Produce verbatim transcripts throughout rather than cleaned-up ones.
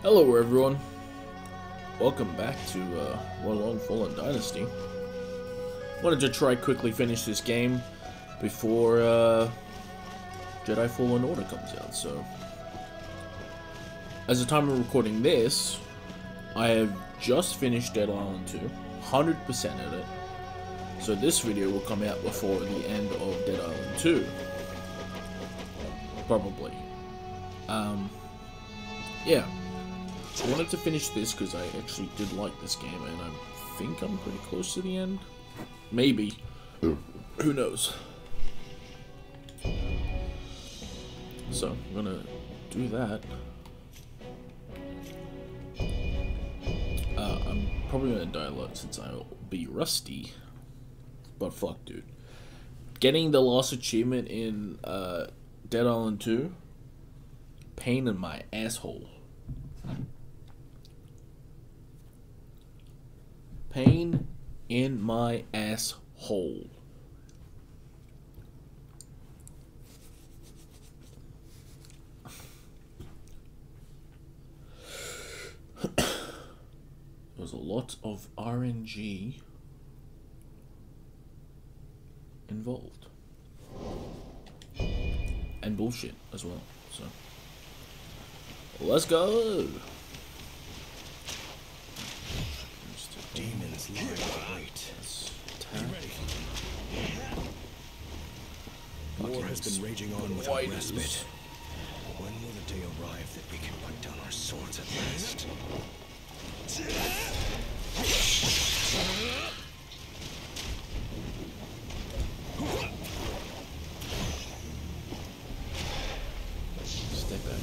Hello everyone, welcome back to uh, Warlord Fallen Dynasty. Wanted to try quickly finish this game before uh, Jedi Fallen Order comes out, so... As the time of recording this, I have just finished Dead Island two, one hundred percent of it, so this video will come out before the end of Dead Island two. Probably. Um, yeah. I wanted to finish this because I actually did like this game, and I think I'm pretty close to the end. Maybe. Who knows? So, I'm gonna do that. Uh, I'm probably gonna die a lot since I'll be rusty. But fuck, dude. Getting the last achievement in uh, Dead Island two, pain in my asshole. Pain in my asshole. There's a lot of R N G involved. And bullshit as well, so. Let's go! Demons lie in wait. Be ready. War has been raging on without respite. When will the day arrive that we can put down our swords at last? Step back.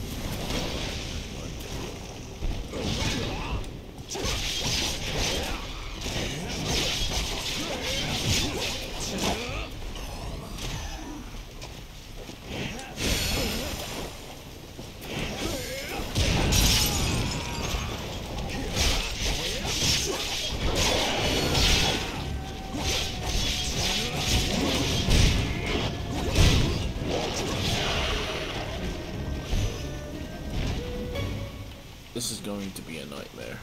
This is going to be a nightmare.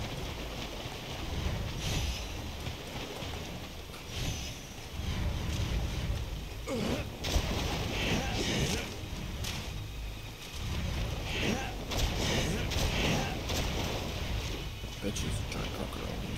Bet you there's a giant crocodile here.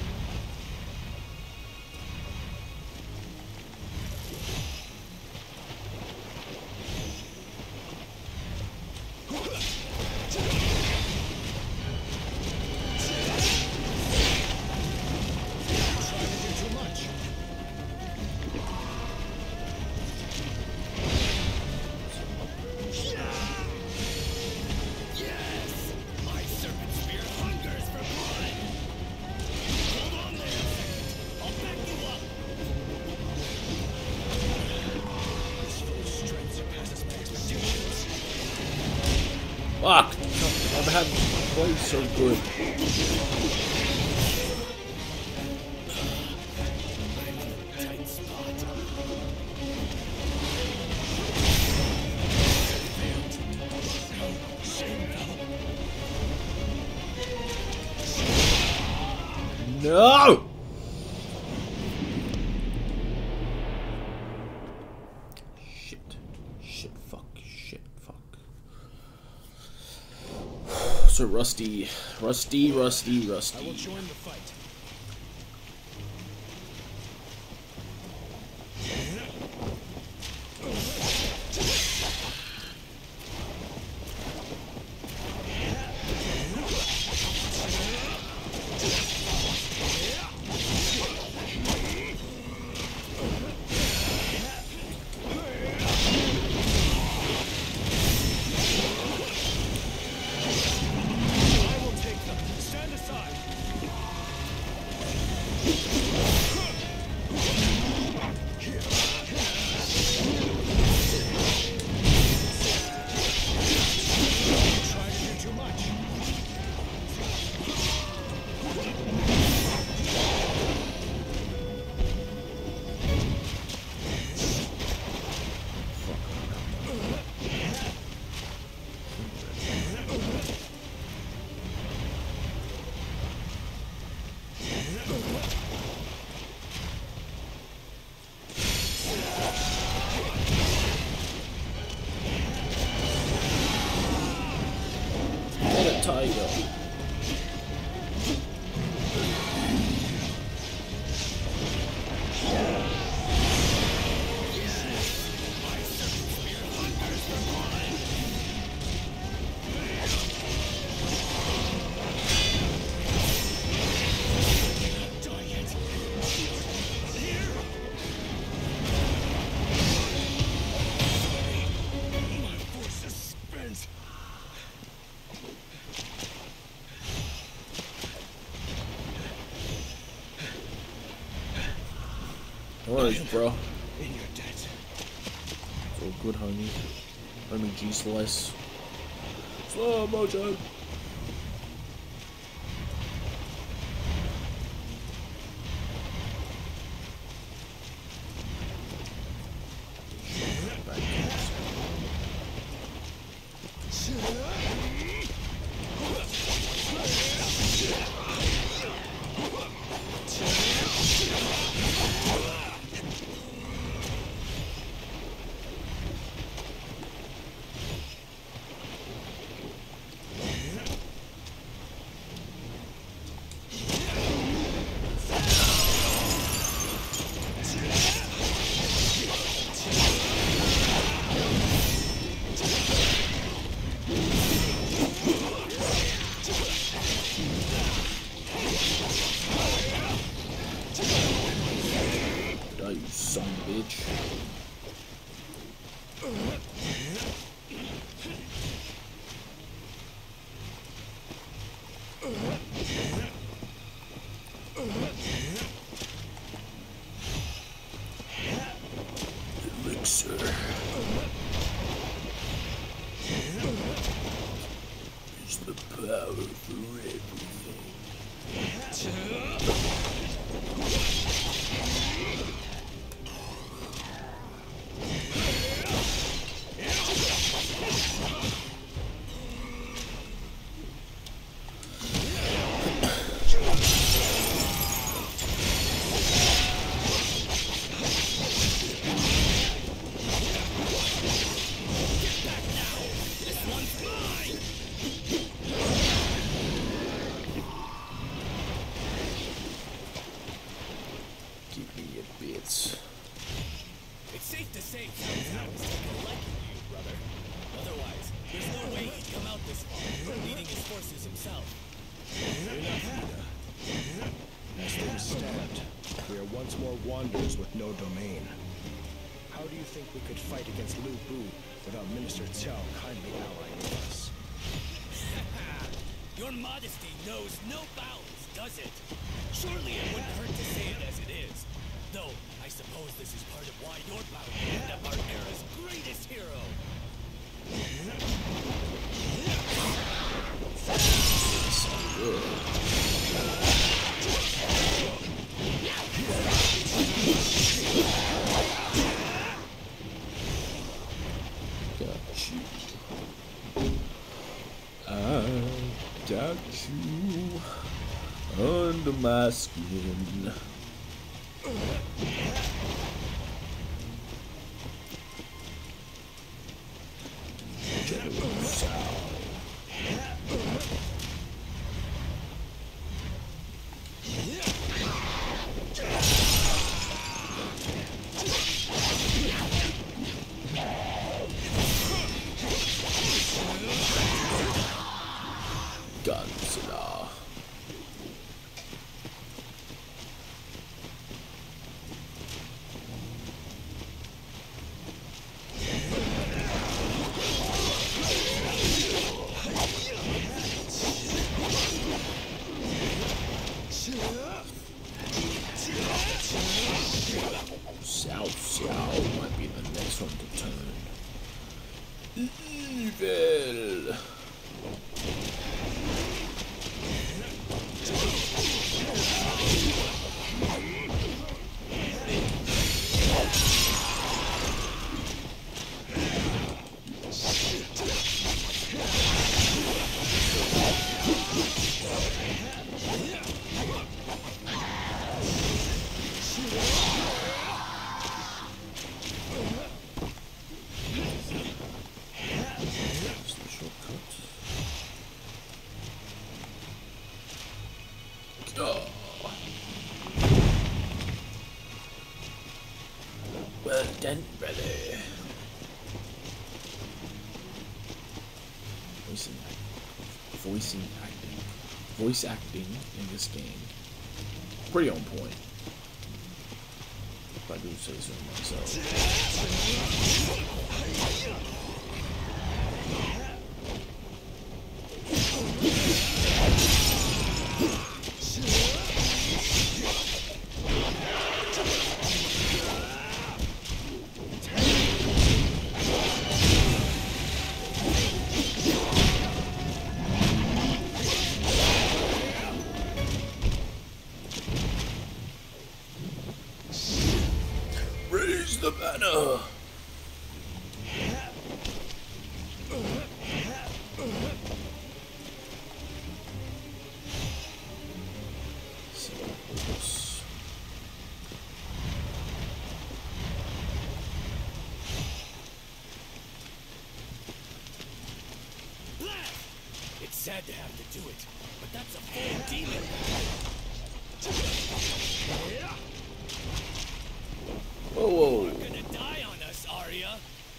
Fuck! I've had played so good. No! Shit. Shit, fuck, shit, fuck. So rusty, rusty, rusty, rusty. I will join the fight. No worries, bro. In your debt. It's all good, homie. Homie G Slice. Slow motion. Son of a bitch. Elixir. Is the power for everything. Give me your bits. It's safe to say Cao Cao was taking a liking to you, brother. Otherwise, there's no way he'd come out this far, leading his forces himself. As things stand, we are once more wanderers with no domain. How do you think we could fight against Lu Bu without Minister Cao kindly allying with us? Your modesty knows no bounds, does it? Surely it wouldn't hurt to say it as it is. Though, I suppose this is part of why you're bound to end up our era's greatest hero. Got you. I got you under my skin. Godzilla. Xiao Xiao might be the next one to turn evil. Oh. Well done, brother. Voicing, voicing acting, voice acting in this game, pretty on point. If I do say so myself. Raise the banner! It's sad to have to do it, but that's a full demon. Whoa, whoa. You're gonna die on us, Arya.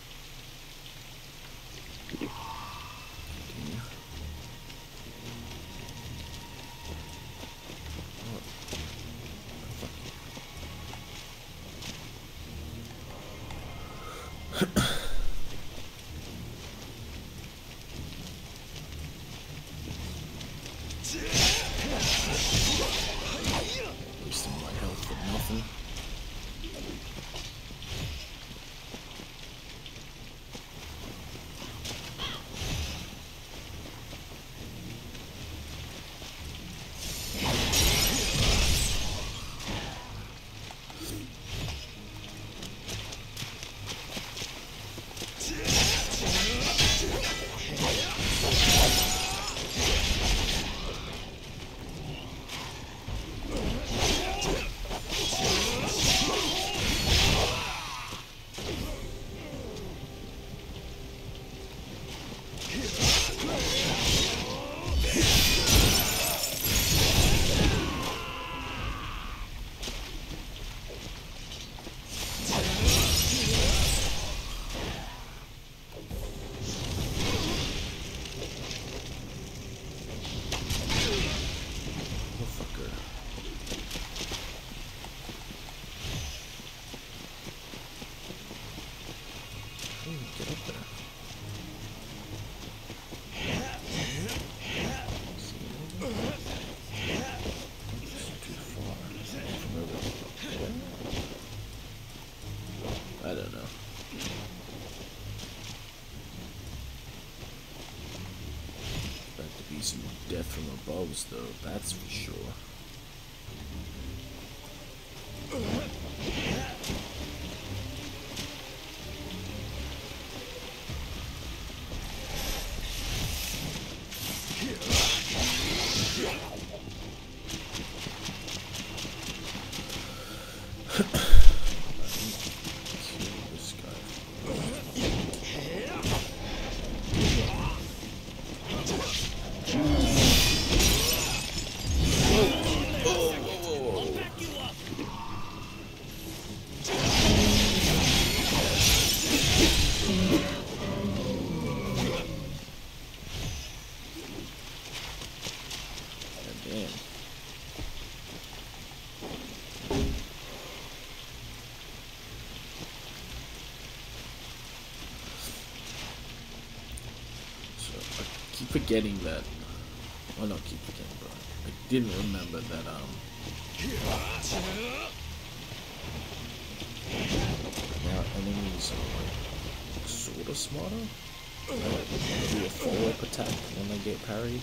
Wasting my health for nothing. I don't know. About to be some death from above, though, that's for sure. Forgetting that, well, not keep forgetting, bro. I didn't remember that. Um, now enemies are like sort of smarter. Like, do a follow-up attack when they get parried.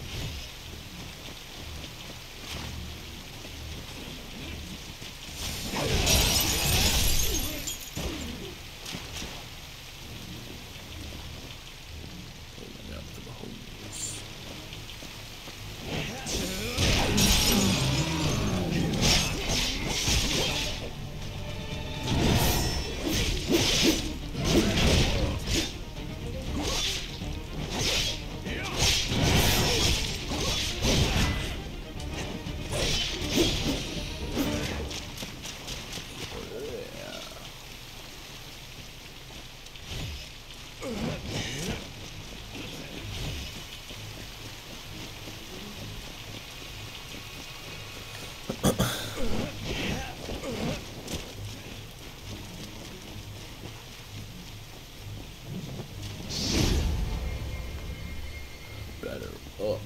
Up.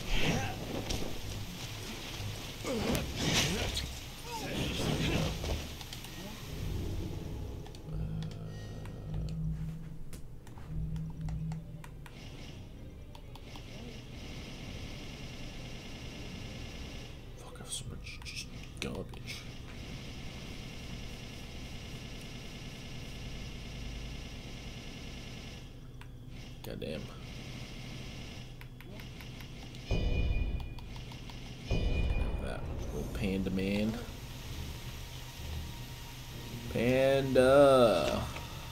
Fuck, I have so much just garbage. Goddamn. That little panda man. Panda.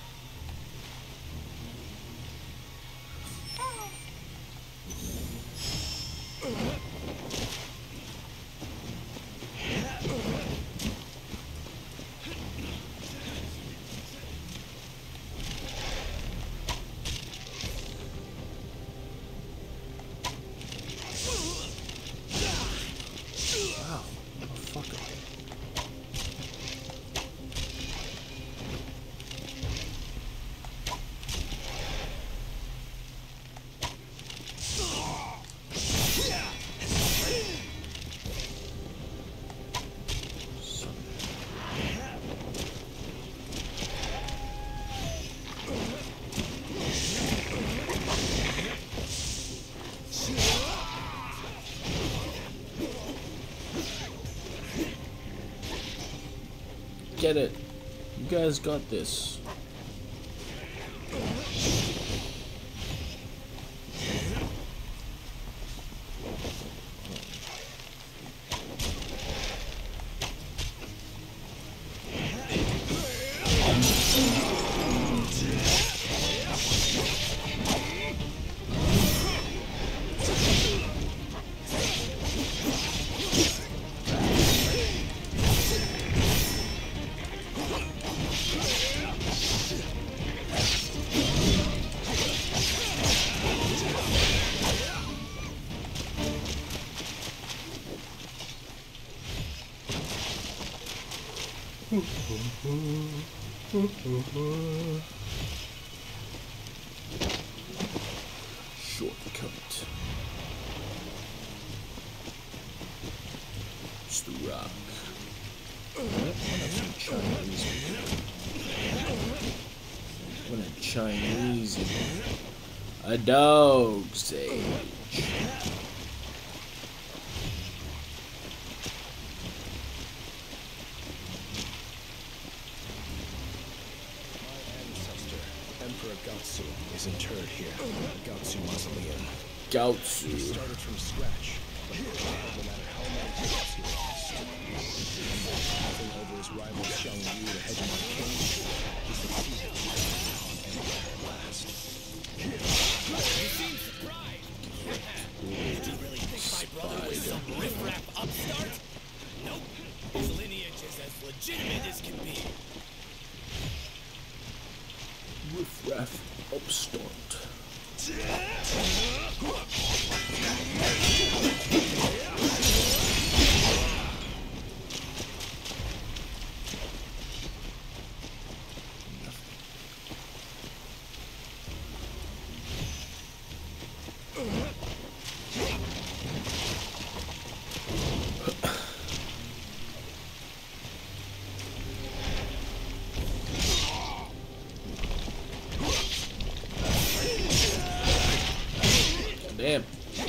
Get it. You guys got this. Shortcut. It's the rock. What a Chinese. A dog's age. Gaozu is interred here, the Gaozu Mausoleum. Gaozu. He started from scratch, but no matter how many times he lost, having over his rival Xiang Yu, the hegemon king, he succeeded to Empire at last. You seem surprised. Did you really think my brother was some riffraff upstart? Nope. His lineage is as legitimate as can be. Riffraff upstart. Damn.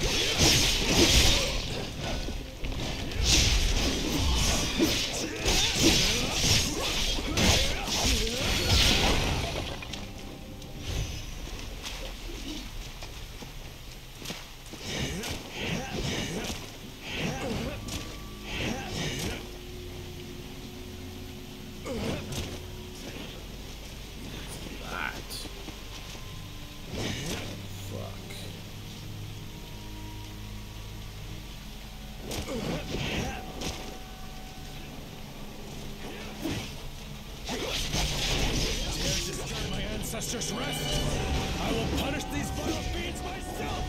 Ancestors rest! I will punish these vile fiends myself!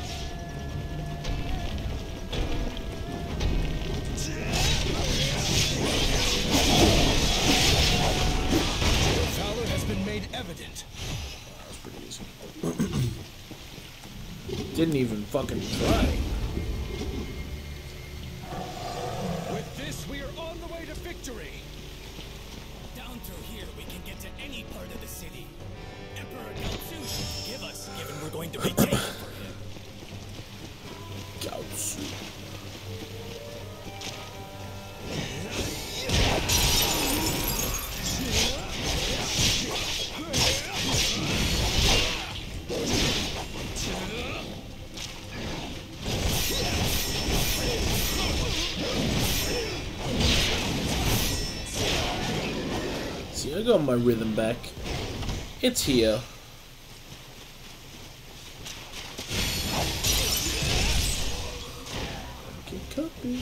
Your valor has been made evident. That's pretty easy. Didn't even fucking try. With this, we are on the way to victory! Down through here, we can get to any part of the city. Emperor Gaozu should forgive us, given we're going to be taken for him. Gaozu. see. I got my rhythm back. It's here. Get cut, bitch.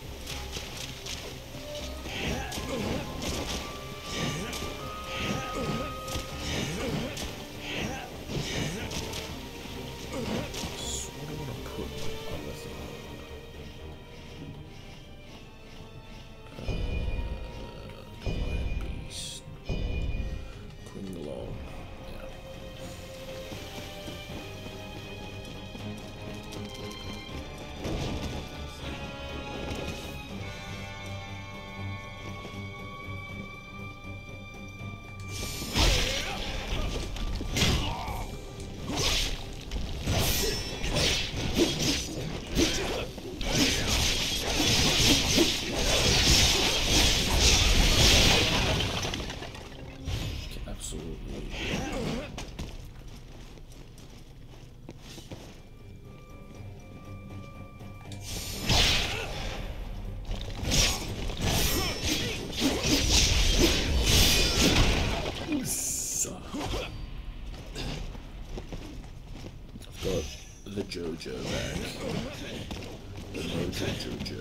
The JoJo back. The Mojo JoJo.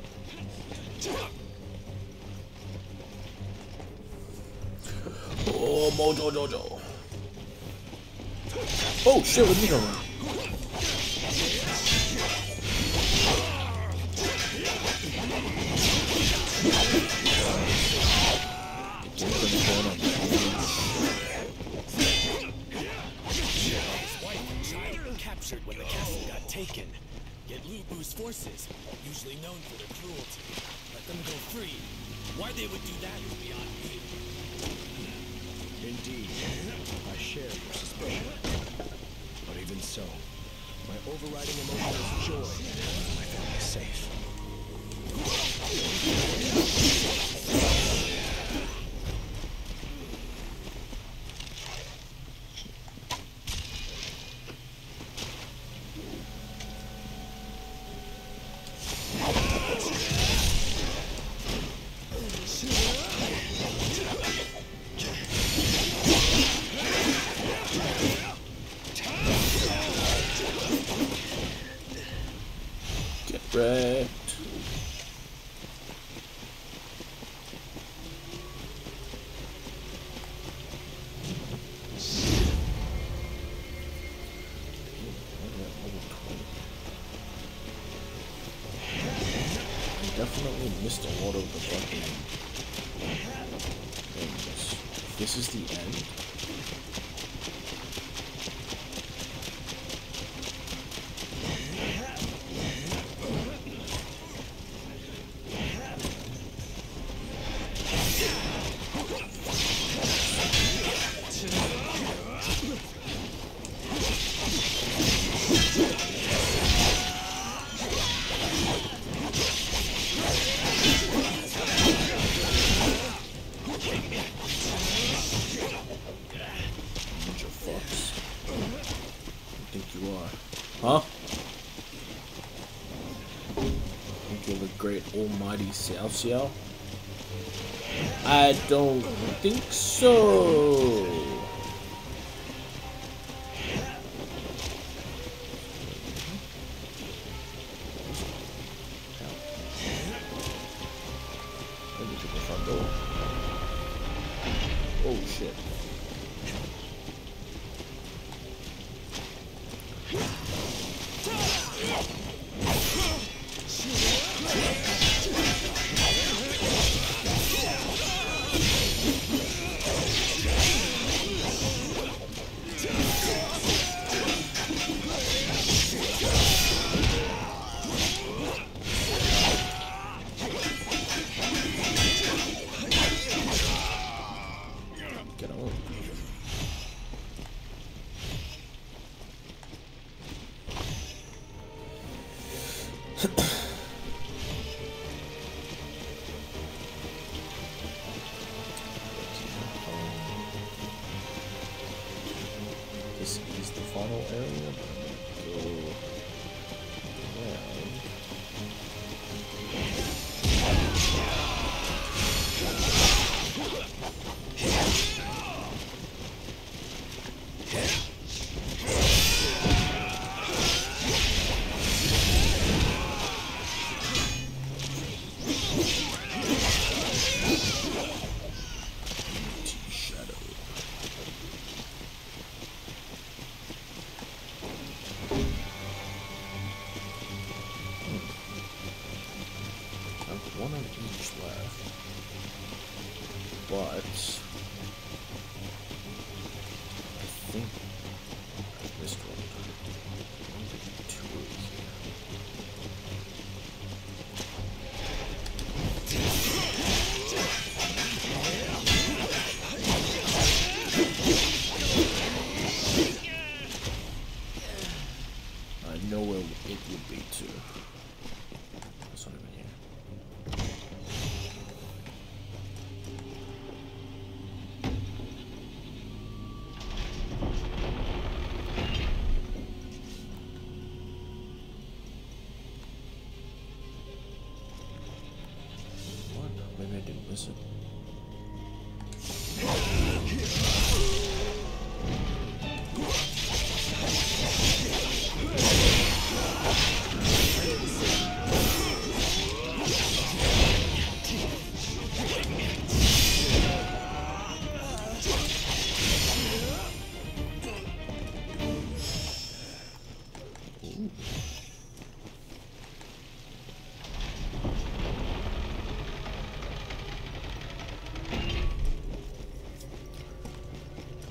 Oh, Mojo JoJo. Oh shit, what are you doing? Captured when the castle got taken. Yet Lu Bu's forces, usually known for their cruelty, let them go free. Why they would do that is beyond me. Indeed, I share your suspicion. But even so, my overriding emotion is joy that my family is safe. Wrecked. I definitely missed a lot of the fucking things. This is the end. Huh? Think you're the great almighty Xiao Xiao? I don't think so. Let me check the front door. Oh shit. Get on. This is the final area. Go around.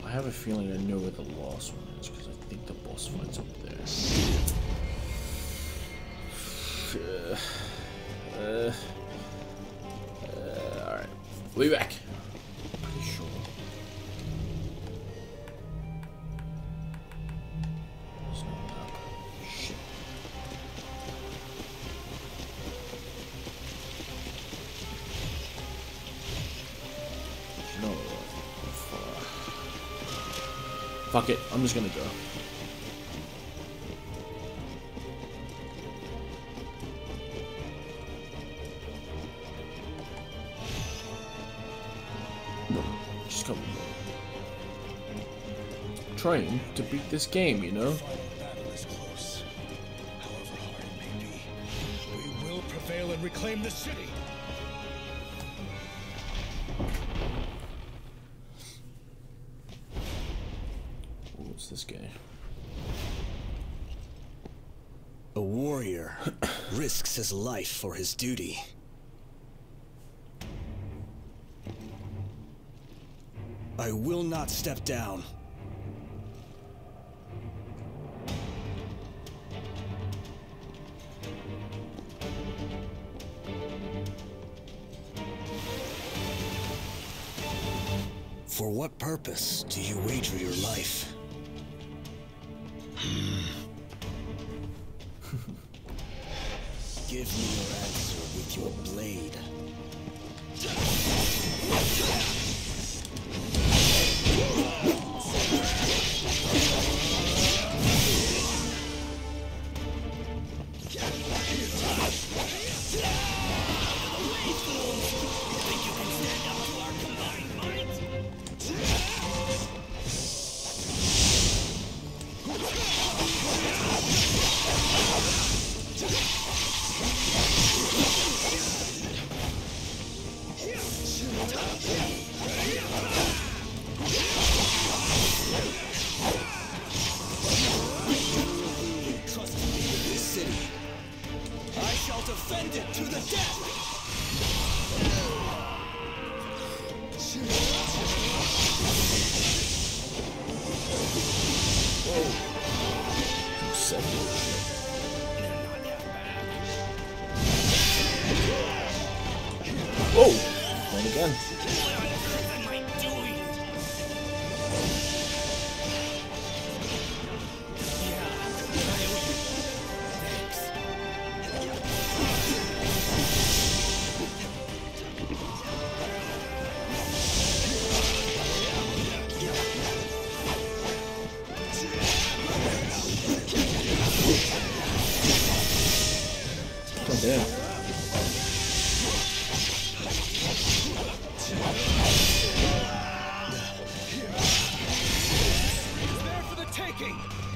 I have a feeling I know where the lost one is because I think the boss fight's up there. Uh, uh, uh, Alright. We'll be back. Pretty sure. There's no map. Shit. You know what? Fuck it, I'm just gonna go. Just come. Trying to beat this game, you know? Final battle is close. However hard it may be, we will prevail and reclaim the city. What's this guy? A warrior risks his life for his duty. I will not step down. For what purpose do you wager your life? Give me your answer with your blade. Defend it to the death! Whoa! And again. Oh, damn. There for the taking!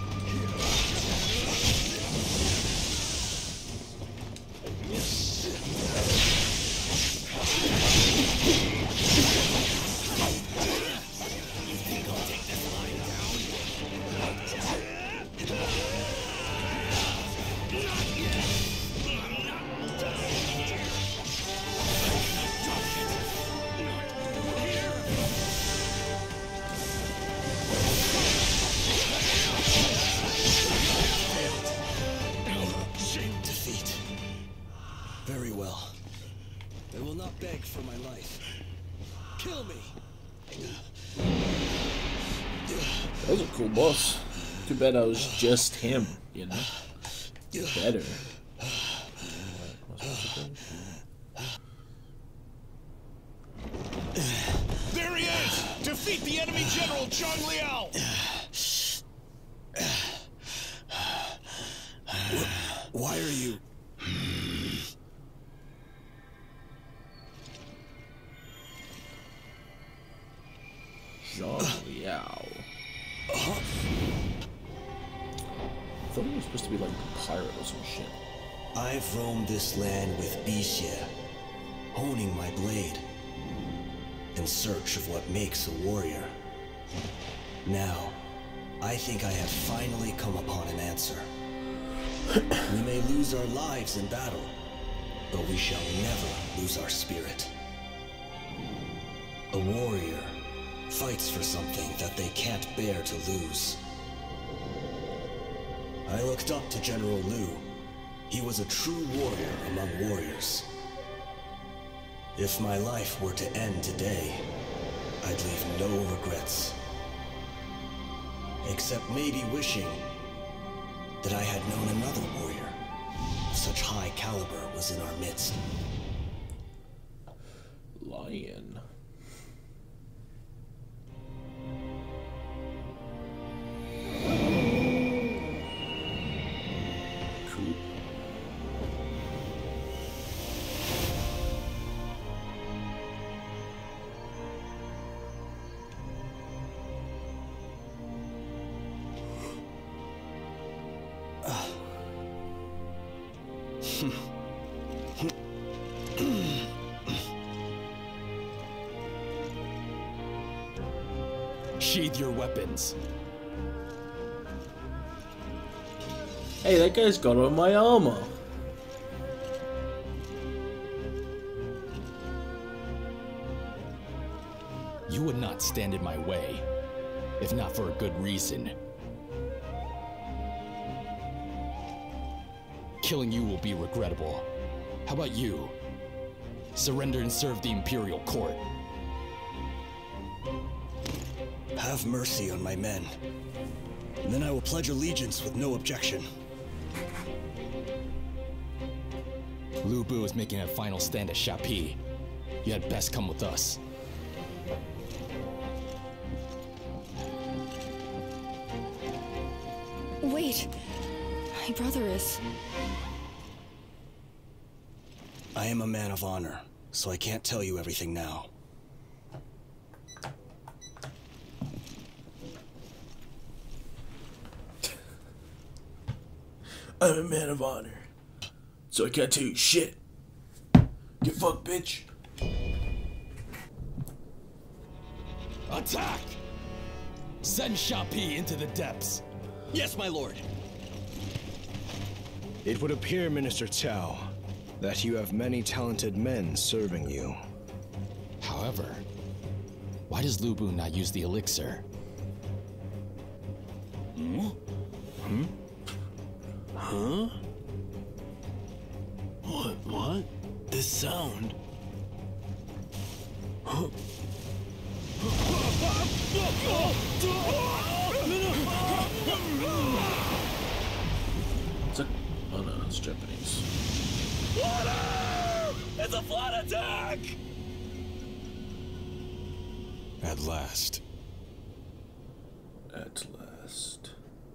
Defeat. Very well. I will not beg for my life. Kill me! That was a cool boss. Too bad I was just him, you know? Better. There he is! Defeat the enemy general, Zhang Liao! Why are you... Zhang Liao. I thought he was supposed to be like a pirate or some shit. I've roamed this land with Bixie, honing my blade, in search of what makes a warrior. Now, I think I have finally come upon an answer. We may lose our lives in battle, but we shall never lose our spirit. A warrior fights for something that they can't bear to lose. I looked up to General Liu. He was a true warrior among warriors. If my life were to end today, I'd leave no regrets. Except maybe wishing that I had known another warrior of such high caliber was in our midst. Lion. Cool. Sheathe your weapons. Hey, that guy's got on my armor. You would not stand in my way, if not for a good reason. Killing you will be regrettable. How about you? Surrender and serve the Imperial Court. Have mercy on my men, and then I will pledge allegiance with no objection. Lu Bu is making a final stand at Shapi. You had best come with us. Wait, my brother is... I am a man of honor, so I can't tell you everything now. I'm a man of honor, so I can't tell you shit. Get fucked, bitch. Attack! Send Shapi into the depths. Yes, my lord. It would appear, Minister Cao, that you have many talented men serving you. However, why does Lu Bu not use the elixir? Hmm? Hmm? Huh? What? What? This sound? Huh? It's a... Oh no, it's Japanese. Water! It's a flood attack! At last. At last.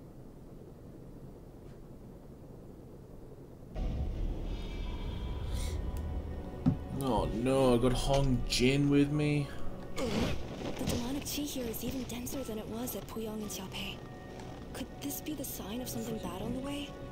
Oh no, I got Hong Jin with me. The demonic chi here is even denser than it was at Puyong and Xiaopei. Could this be the sign of something bad on the way?